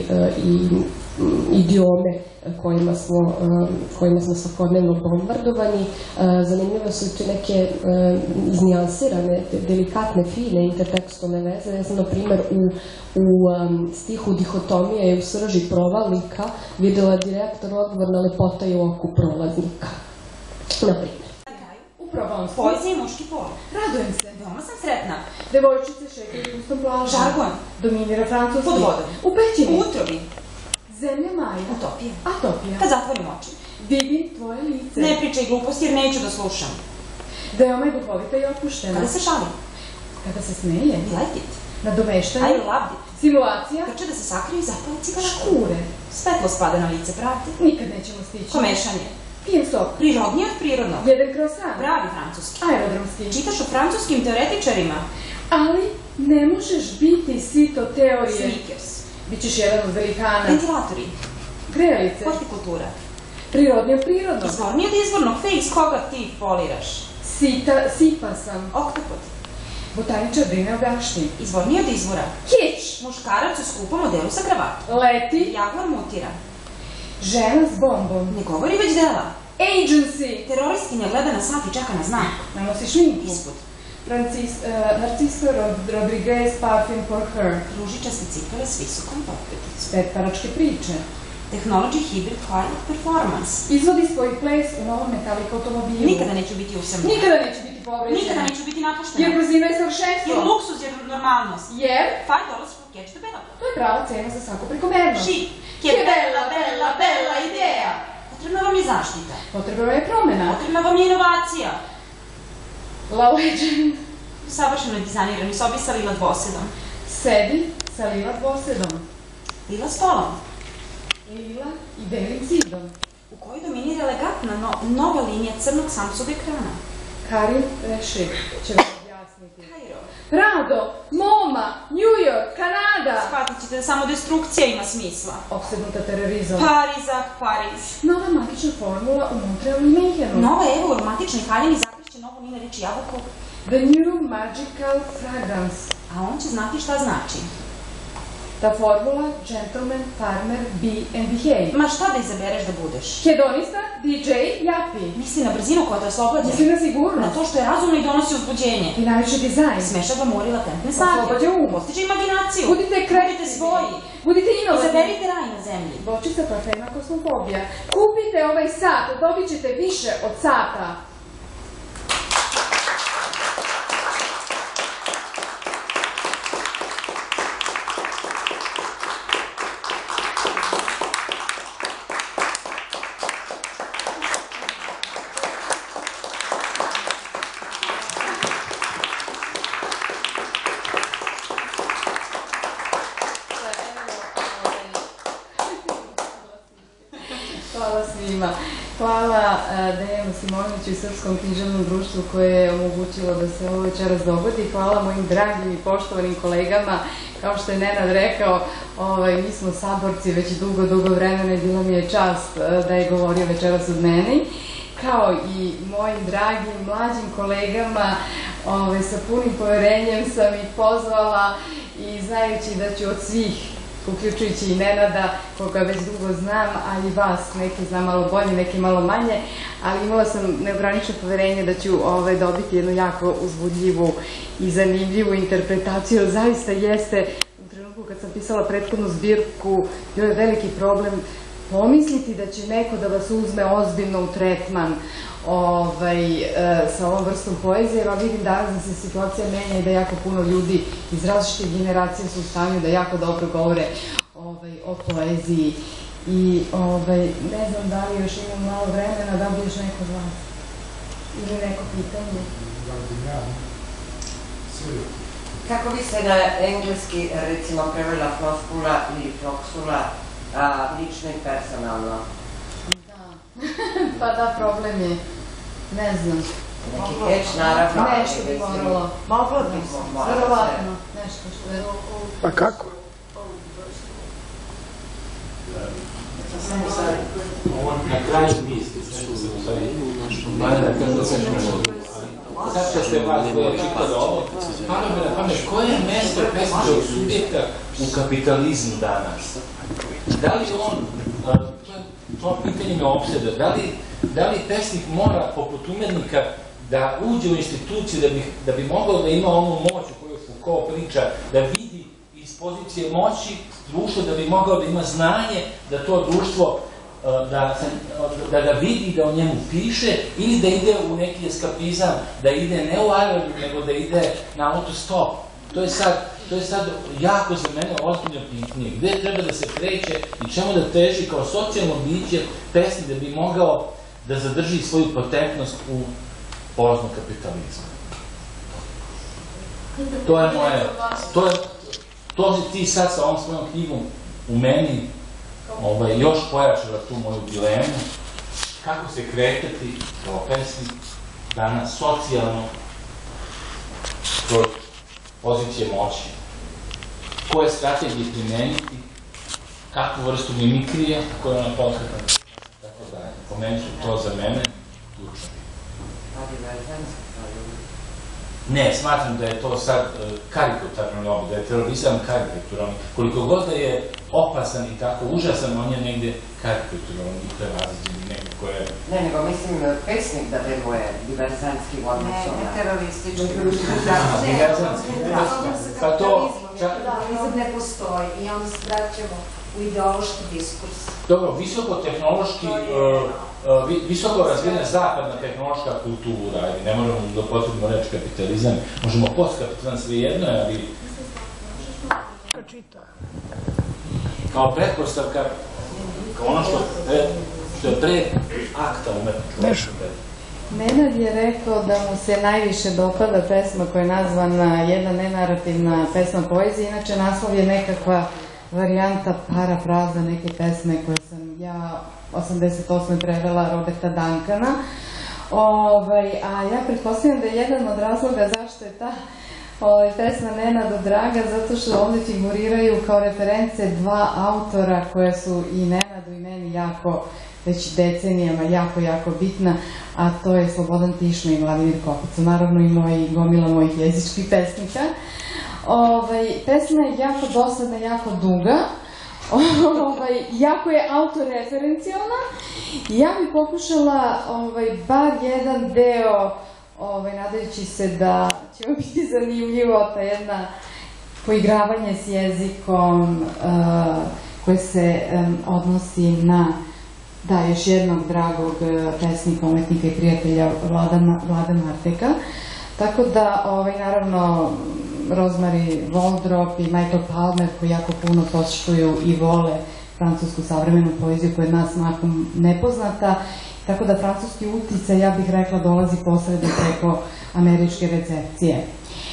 idiome kojima smo, kojima smo svakodnevno bombardovani. Zanimljive su i neke iznijansirane, delikatne, fine intertekstovne veze. Ja sam, na primjer, u stihu Dihotomija je u srži provalnika videla direktan odgovor na lepota i oku prolaznika. Na primjer. Poezija i muški pol. Radujem se. Veoma sam sretna. Devojčice šetaju ustom plažom. Žargon. Dominira francuski. Pod vodom. U pećini. U utrobi. Zemlja Maja. Utopija. Atopija. Kad zatvorim oči. Vidim tvoje lice. Ne pričaj gluposti jer neću da slušam. Veoma je duhovita i opuštena. Kada se šalim. Kada se smeje. I like it. Nadomeštanje. I loved it. Simulacija. Trče da se sakriju i zapali cigarete. Škure. Svetlo spada na lice pravde. Nikad nećemo stići. Komešanje. Pijem sok. Prirodnije od prirodnog. Jedan krosan. Pravi francuski. Aerodromski. Čitaš o francuskim teoretičarima. Ali ne možeš biti sito teorije. Snickers. Bićeš jedan od velikana. Ventilatori. Grelice. Hortikultura. Prirodnije od prirodnog. Izvornije od izvornog. Face koga ti poliraš. Sita, sipa sam. Oktopod. Botaničar brine o bašti. Izvornije od izvora. Kič. Muškarac u skupom modelu sa kravatom. Leti. Jaguar mutira. Žena s bombom. Ne govori već dela. Agency. Teroristkinja gleda na sat i čeka na znak. Nanosi šminku. Ispod. Narciso Rodriguez, Parfum for her. Ružičaste cipele s visokom potpeticom. Petparačke priče. Technology Hybrid Quiet Performance. Izvodi svoj ples u novom Metallica automobilu. Nikada neću biti usamljena. Nikada neću biti povređena. Nikada neću biti napuštena. Jer brzina je savršenstvo. Jer luksuz je normalnost. Jer? Five dollars for catch the bella. To je prava cena za svaku prekomernost. Chic. Che bella, bella, bella ideja. Potrebna vam je zaštita. Potrebna vam je promena. Potrebna vam je inovacija. La Legend. Savršeno je dizajnirani sobi sa lila dvosedom. Sedi sa lila dvosedom. Lila stolom. Lila i belim zidom. U kojoj dominira elegantna nova linija crnog Samsung ekrana. Karim Rešik će vam objasniti. Kairo. Prado, Moma, New York, Kanada. Shvatit ćete da samo destrukcija ima smisla. Opsednuta terorizom. Parizak, Pariz. Nova magična formula u Montrealu i Mehenu. Nova Evo u aromatičnoj haljini zakrišće novo Nina reči jabuku. The new magical fragrance. A on će znati šta znači. Ta formula, gentleman, farmer, be and behave. Ma šta da izabereš da budeš? Hedonista, D J, japi. Misli na brzinu koja te oslobađa. Misli na sigurnost. Na to što je razumno i donosi uzbuđenje. I najviše dizajn. Smeša glamur i latentne snage. Oslobađa um. Postiže imaginaciju. Budite kreativni. Budite svoji. Budite inovativni. Izaberite raj na zemlji. Bočica parfema kosmofobija. Kupite ovaj sat, dobit ćete više od sata. Hvala svima. Hvala Dejanu Simonoviću i Srpskom književnom društvu koje je omogućilo da se ovo večeras dogodi. Hvala mojim dragim i poštovanim kolegama. Kao što je Nenad rekao, mi smo saborci već dugo, dugo vremena i bila mi je čast da je govorio večeras od meni. Kao i mojim dragim, mlađim kolegama, sa punim poverenjem sam ih pozvala i znajući da ću od svih uključujući i Nenada, koga već dugo znam, a i vas, neki znam malo bolje, neki malo manje, ali imala sam neograničeno poverenje da ću dobiti jednu jako uzbudljivu i zanimljivu interpretaciju. Zaista jeste, u trenutku kad sam pisala prethodnu zbirku, bio je veliki problem pomisliti da će neko da vas uzme ozbiljno u tretman sa ovom vrstom poezije, a vidim danas da se situacija menja i da jako puno ljudi iz različitih generacija su u stanju da jako dobro govore o poeziji. I ne znam da li još imam malo vremena, da li još neko od vas ili neko pitanje? Kako bi se na engleski recimo prevela floskula ili floksula lično i personalno? Pa da, problem je, ne znam. Neki keč, naravno. Nešto bi moralo. Moglo bi moralo. Verovatno, nešto što je... Pa kako? Na kraju misli, što se u stvari, mada da kažem da se nešto. Sad kad ste vas čitali ovo, palo mi na pamet, koje je mesto pesničkog subjekta u kapitalizmu danas? Da li on, to pitanje me opseda, da li pesnik mora, poput umetnika, da uđe u instituciju da bi mogao da ima onu moć o kojoj Foucault priča, da vidi iz pozicije moći društvo, da bi mogao da ima znanje da to društvo, da ga vidi, da o njemu piše, ili da ide u neki eskapizam, da ide ne u aerodrom, nego da ide na autostop. To je sad To je sad jako za mene ozbiljno pitanje. Gde treba da se kreće i čemu da teži kao socijalno biće pesnik da bi mogao da zadrži svoju potentnost u poznom kapitalizmu. To je moje... To si ti sad sa ovom svojom knjigom u meni još pojačala tu moju dilemu. Kako se kretati kao pesnik danas socijalno kroz pozicije moći? Koje strategije primeniti, kakvu vrstu mimikrije, koja je ona potrebna, tako da, po meni su to za mene ključno. Ne, smatram da je to sad karikaturalni oblik, da je terorizam karikaturalni. Koliko god da je opasan i tako užasan, on je negde karikaturalni i prevaziđen negde koje... Ne, nego mislim pesnik da deluje diverzantski u odnosu na... Ne, teroristički. Diverzantski. Pa to... Terorizam ne postoji i onda se vraćamo u ideološki diskurs. Dobro, visokotehnološki, visoko razvijena zapadna tehnološka kultura, ne možemo da potrebno reći kapitalizam, možemo postkapitalizam sve jedno, ali... Kao pretpostavka, kao ono što je pre akta umetničkog. Nenad je rekao da mu se najviše dopada pesma koja je nazvana jedna nenarativna pesma poezije, inače naslov je nekakva varijanta parafraza neke pesme koje sam ja osamdeset osme prevela Roberta Duncana. A ja pretpostavljam da je jedan od razloga zašto je ta pesma Nenadu draga, zato što ovde figuriraju kao reference dva autora koje su i Nenadu i meni jako, već decenijama, jako, jako bitna, a to je Slobodan Tišma i Vladimir Kopica, naravno i gomila mojih jezičkih pesnika. Pesma je jako dosadna, jako duga, jako je autoreferencijalna i ja bih pokušala bar jedan deo, nadajući se da će vam biti zanimljivo, ta jedna poigravanje s jezikom koje se odnosi na, da, još jednog dragog pesnika, umetnika i prijatelja Vlada Marteka. Tako da, naravno, Rosemary Waldrop i Michael Palmer, koji jako puno poštuju i vole francusku savremenu poeziju koja je nas nakon nepoznata. Tako da francuski uticaj, ja bih rekla, dolazi posredno preko američke recepcije.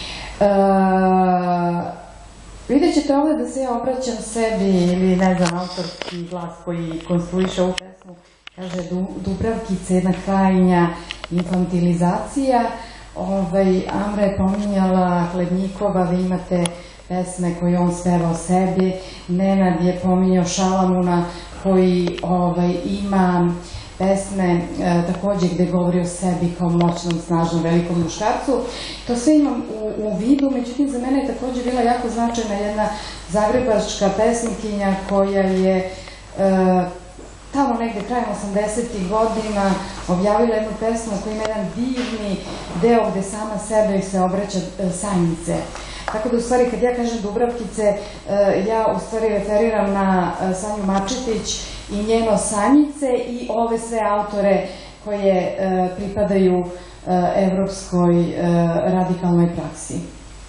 Vidjet ćete ovdje da se ja obraćam sebi ili, ne znam, autorski glas koji konstruiše ovu pesmu. Kaže, Dubravkice, jedna krajnja infantilizacija. Amra je pominjala Hlednjikova, vi imate pesme koje on speva o sebi. Nenad je pominjao Šalamuna koji ima pesme takođe gde govori o sebi kao moćnom, snažnom, velikom muškarcu. To sve imam u vidu, međutim za mene je takođe bila jako značajna jedna zagrebačka pesnikinja koja je tamo negde krajem osamdesetih godina objavila jednu pesmu koja ima jedan divni deo gde sama sebe se obraća Sanjice. Tako da u stvari kad ja kažem Dubravkice, ja u stvari referiram na Sanju Mačetić i njeno Sanjice i ove sve autore koje pripadaju evropskoj radikalnoj praksi.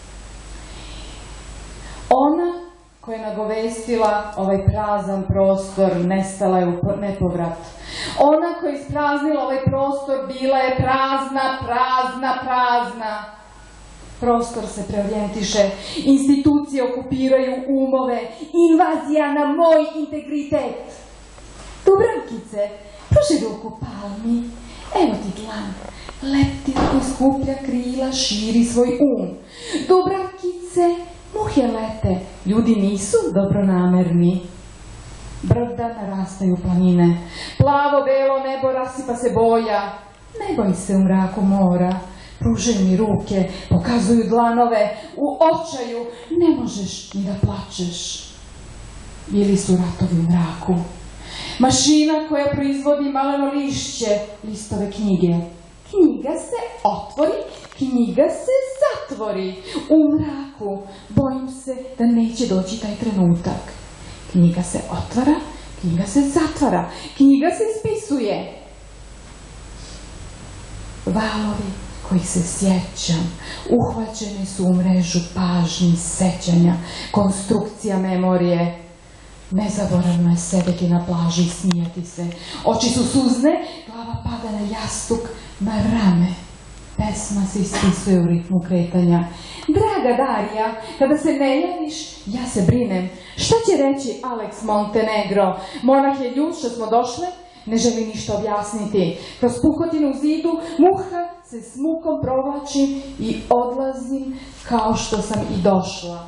Ona koja je nagovestila ovaj prazan prostor, nestala je u nepovrat. Ona koja je ispraznila ovaj prostor, bila je prazna, prazna, prazna. Prostor se preorijentiše, institucije okupiraju umove, invazija na moj integritet. Dubravkice, pruži ruku palmi, evo ti dlan, leptir koji skuplja krila, širi svoj um. Dubravkice, muhe lete, ljudi nisu dobronamerni. Brda narastaju planine, plavo-belo nebo rasipa se boja. Ne boj se u mraku mora, pružaju mi ruke, pokazuju dlanove, u očaju ne možeš ni da plačeš. Bili su ratovi u mraku. Mašina koja proizvodi maleno lišće, listove knjige. Knjiga se otvori, knjiga se zatvori. U mraku bojim se da neće doći taj trenutak. Knjiga se otvara, knjiga se zatvara, knjiga se ispisuje. Valovi koji se sjećam, uhvaćeni su u mrežu pažnji, sećanja, konstrukcija memorije. Nezaboravno je sedeti na plaži i smijati se. Oči su suzne, glava pada na jastuk, na rame. Pesma se ispisuje u ritmu kretanja. Draga Darija, kada se ne javiš, ja se brinem. Šta će reći Alex Montenegro? Monah je ljud što smo došle, ne želi ništa objasniti. Kroz pukotinu u zidu, muha se s mukom provlačim i odlazim kao što sam i došla.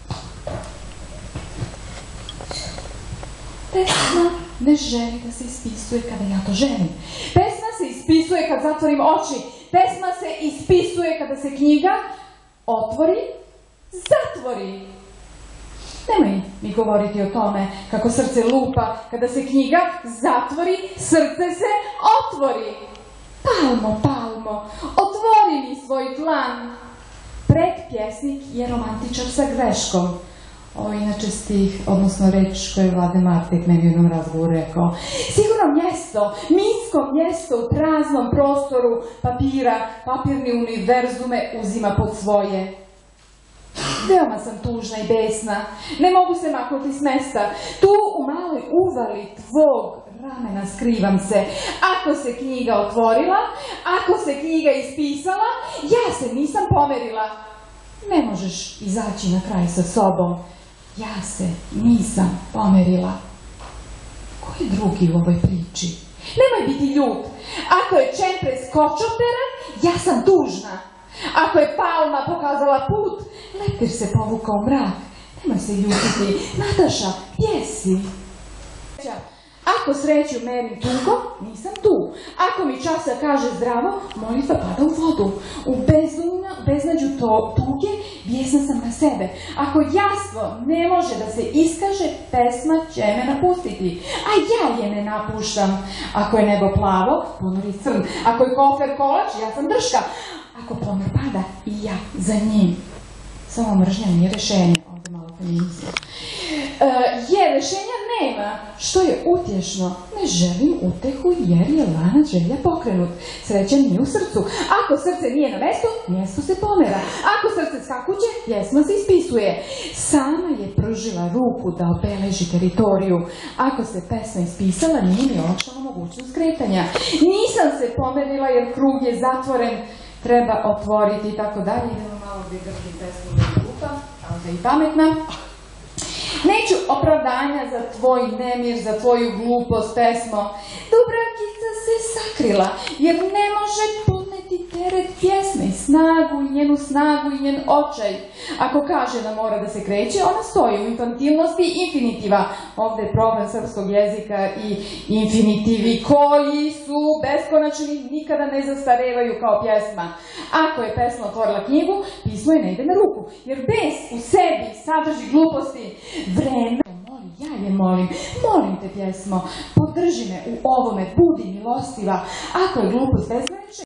Pesma ne želi da se ispisuje kada ja to želim. Pesma se ispisuje kad zatvorim oči. Pesma se ispisuje kada se knjiga otvori, zatvori. Nemoj mi govoriti o tome kako srce lupa kada se knjiga zatvori, srce se otvori. Palmo, palmo, otvori mi svoj dlan. Predpjesnik je romantičar sa greškom. Ovo je inače stih, odnosno reč koje je Vlade Martek meni u jednom razgovoru rekao. Sigurno mjesto, minsko mjesto u praznom prostoru papira, papirni univerzume uzima pod svoje. Veoma sam tužna i besna, ne mogu se maknuti s mesta. Tu u maloj uvali tvog ramena skrivam se. Ako se knjiga otvorila, ako se knjiga ispisala, ja se nisam pomerila. Ne možeš izaći na kraj sa sobom. Ja se nisam pomerila. Ko je drugi u ovoj priči? Nemoj biti ljut. Ako je Čempres kočoperan, ja sam tužna. Ako je Palma pokazala put, leptir se povukao u mrak. Nemoj se ljutiti. Nataša, gdje si? Ako sreću merim tugo, nisam tu. Ako mi časa kaže zdravo, molitva pada u vodu. U beznađu tuge, bijesna sam na sebe. Ako jasno ne može da se iskaže, pesma će me napustiti. A ja je ne napuštam. Ako je nebo plavo, ponor je crn. Ako je kofer kolač, ja sam drška. Ako ponor pada, i ja za njim. Samo mržnja nije rešenje. Ovdje malo feminizam. Je, rešenja nema, što je utješno. Ne želim utehu jer je lanac želja pokrenut. Sreća nije u srcu. Ako srce nije na mestu, mjesto se pomera. Ako srce skakuće, pjesma se ispisuje. Sama je pružila ruku da obeleži teritoriju. Ako se pesma ispisala, nije mi olakšala mogućnost kretanja. Nisam se pomerila jer krug je zatvoren. Treba otvoriti i tako dalje. Idemo malo bigrati pesmu da grupa, ali da i pametna. Neću opravdanja za tvoj nemir, za tvoju glupost, pesmo. Dubravkica se sakrila, jer ne može podneti teret pjesme i snagu i njenu snagu i njen očaj. Ako kaže da mora da se kreće, ona stoji u infantilnosti infinitiva. Ovde je problem srpskog jezika i infinitivi koji su beskonačni, nikada ne zastarevaju kao pjesma. Ako je pesma otvorila knjigu, pismo je ne ide na ruku, jer bes u sebi sadrži gluposti. Vreme, molim, ja je molim, molim te pjesmo, podrži me u ovome, budi milostiva. Ako je glupost bezgranična,